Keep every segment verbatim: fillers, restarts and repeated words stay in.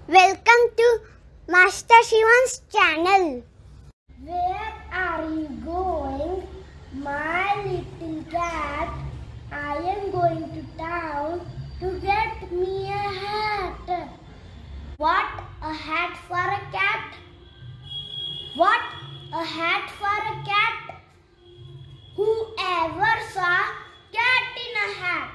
Welcome to Master Shivan's channel. Where are you going, my little cat? I am going to town to get me a hat. What a hat for a cat? What a hat for a cat? Whoever saw cat in a hat?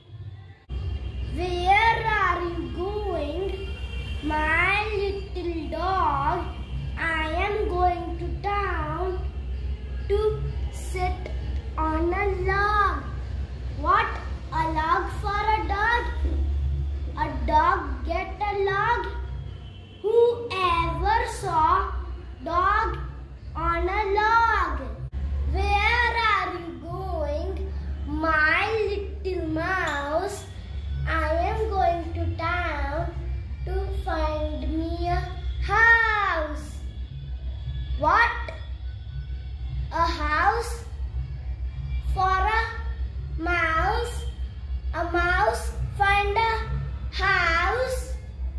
Where are you going, my little dog? I am going to town to sit on a log. What a log for a dog? A dog get a log? Whoever saw dog on a log? Where are you going, my little mouse? I am going to town to find me a house. What? A house for a mouse? A mouse find a house?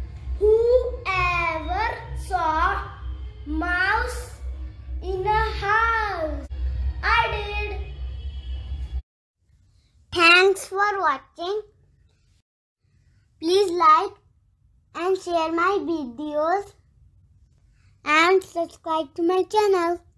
Whoever saw mouse in a house? I did. Thanks for watching. Please like and share my videos and subscribe to my channel.